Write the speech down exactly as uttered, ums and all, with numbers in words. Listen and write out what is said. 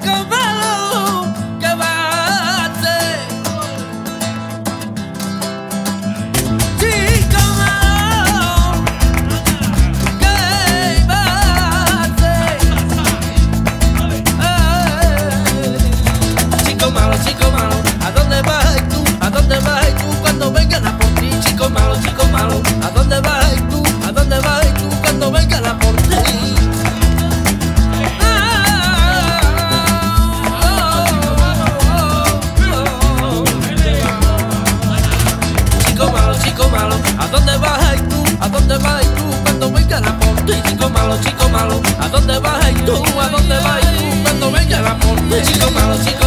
chico malo, ¿qué va a hacer? Chico malo, ¿qué va a hacer? Eh. Chico malo, chico malo, ¿a dónde vas tú? ¿A dónde vas tú cuando vengan a por ti? Chico malo, chico malo, ¿a dónde vas tú? ¿A dónde vas tú cuando vengan a por ti? Chico malo, ¿a dónde vas tú? ¿A dónde vas tú cuando vengan a por ti? Chico malo, chico malo, ¿a dónde vas tú? ¿A dónde vas tú cuando vengan a por ti? Chico malo, chico